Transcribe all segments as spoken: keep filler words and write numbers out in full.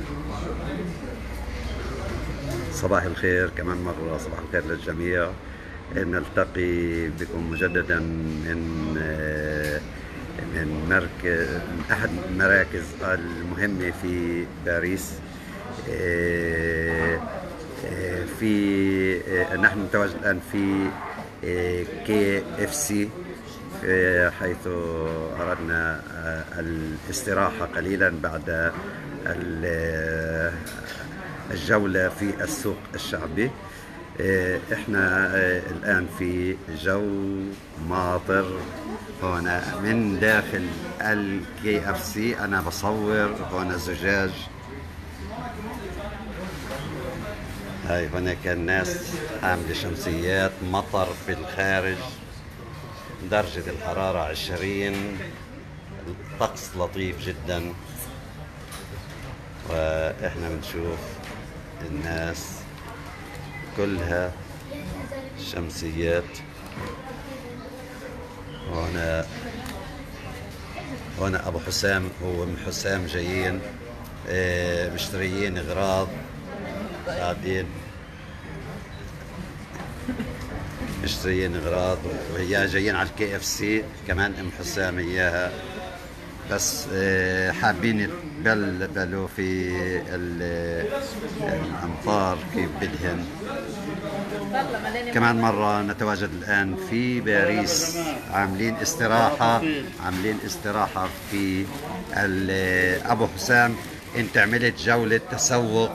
صباح الخير كمان مرة، صباح الخير للجميع. نلتقي بكم مجددا من من مركز من أحد المراكز المهمة في باريس. في نحن نتواجد الآن في كي اف سي، حيث أردنا الاستراحة قليلا بعد الجولة في السوق الشعبي. احنا الآن في جو ماطر هنا من داخل الكي اف سي. أنا بصور هنا زجاج. هاي هناك الناس حاملة شمسيات، مطر في الخارج، درجة الحرارة عشرين، الطقس لطيف جدا، واحنا بنشوف الناس كلها شمسيات. وهنا هنا ابو حسام وام حسام جايين مشتريين اغراض، قاعدين مشتريين اغراض، وهي جايين على الكي اف سي. كمان ام حسام اياها، بس حابين يتبلبلوا في الامطار كيف بدهن. كمان مرة نتواجد الآن في باريس، عاملين استراحة عاملين استراحة في أبو حسام. أنت عملت جولة تسوق،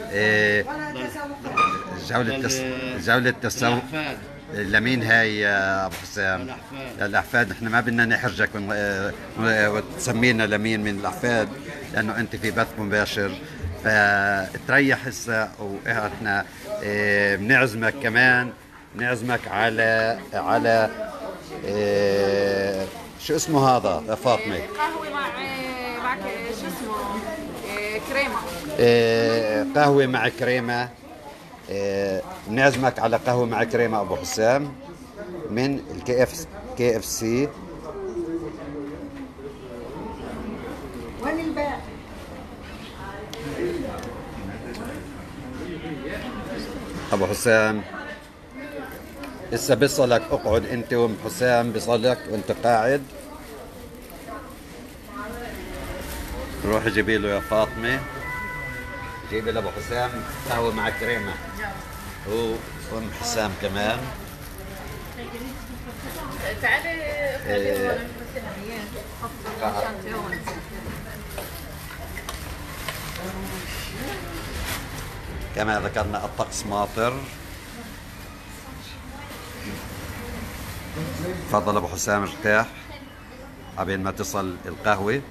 جولة تس... جولة تسوق لمين هاي يا ابو حسام؟ للاحفاد. نحن ما بدنا نحرجك وتسمينا لمين من الاحفاد، لانه انت في بث مباشر، فتريح هسه. واحنا بنعزمك كمان، بنعزمك على على شو اسمه هذا يا فاطمه؟ قهوه مع مع شو اسمه كريمه. قهوه مع كريمه. بنعزمك على قهوة مع كريمة أبو حسام من الكي اف كي اف سي. وين الباقي؟ أبو حسام لسه بيصلك، اقعد أنت وأم حسام بيصلك وأنت قاعد. روح جيبي له يا فاطمة، جيبي لأبو حسام قهوة مع كريمة، هو وأم حسام كمان. تعالي كما ذكرنا الطقس ماطر. تفضل ابو حسام ارتاح قبل ما تصل القهوة.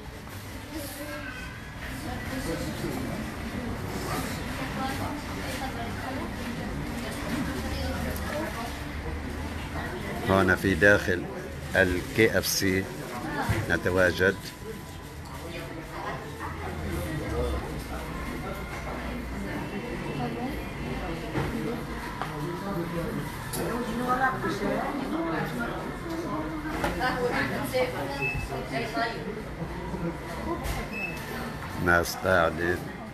هنا في داخل الكي اف سي نتواجد. ناس قاعدة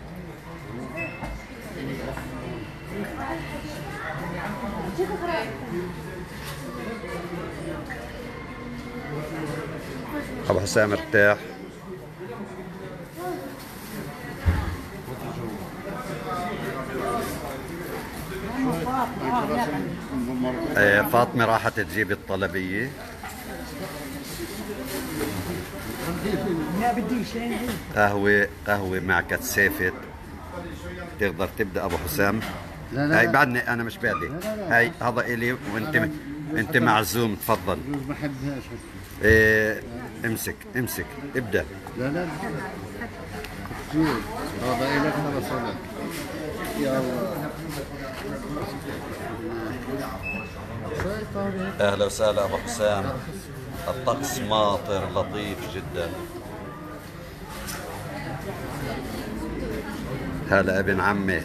ابو حسام ارتاح. فاطمة راحت تجيب الطلبية. قهوة قهوة مع كتسافة. تقدر تبدأ ابو حسام؟ لا لا هاي بعدني انا مش بادي. هاي هذا الي وانت انت معزوم. تفضل. ما بحبهاش. ايه امسك امسك ابدأ. لا لا شوف هذا إلك هذا صدق. يا الله. اهلا وسهلا ابو حسام. الطقس ماطر لطيف جدا. هلا ابن عمي.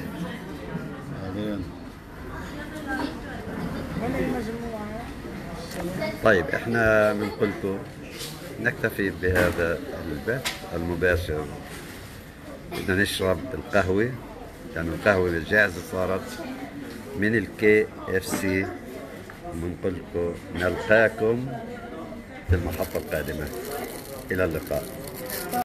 طيب احنا من قلت، نكتفي بهذا البث المباشر بدنا نشرب القهوة لأنه القهوة جاهزة صارت من الكي اف سي. بنقول لكم نلقاكم في المحطة القادمة. إلى اللقاء.